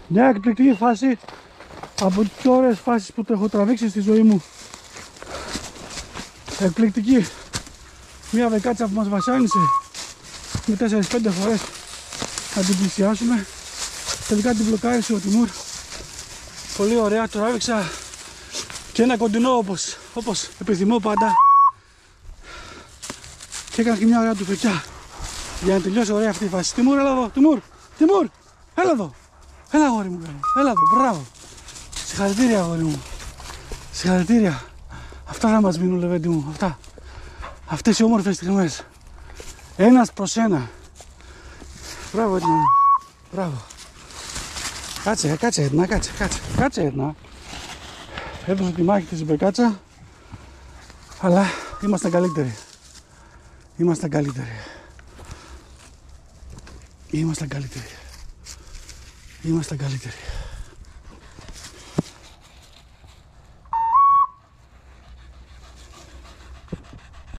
Μια εκπληκτική φάση από τις πιο ωραίες φάσεις που το έχω τραβήξει στη ζωή μου. Εκπληκτική. Μια βεκάτσα που μας βασάνισε με 4-5 φορές να την πλησιάσουμε. Τελικά την μπλοκάρισε ο Τιμούρ. Πολύ ωραία, το τράβηξα και ένα κοντινό όπως επιθυμώ πάντα. Και έκανα και μια ωραία του φεκιά για να τελειώσει ωραία αυτή η φάση. Τιμούρ, έλα εδώ, Τιμούρ, έλα εδώ. Έλα αγόρι μου, έλα εδώ, μπράβο. Συγχαρητήρια αγόρι μου. Συγχαρητήρια. Αυτά θα μας μείνουν, Λεβέντη μου, αυτά. Αυτές οι όμορφες στιγμές. Ένας προς ένα. Μπράβο, Έτνα. Μπράβο. Κάτσε, Έτνα, κάτσε, Έτνα. Έδωσε τη μάχη της η Μπεκάτσα, αλλά ήμασταν καλύτεροι. Ήμασταν καλύτεροι.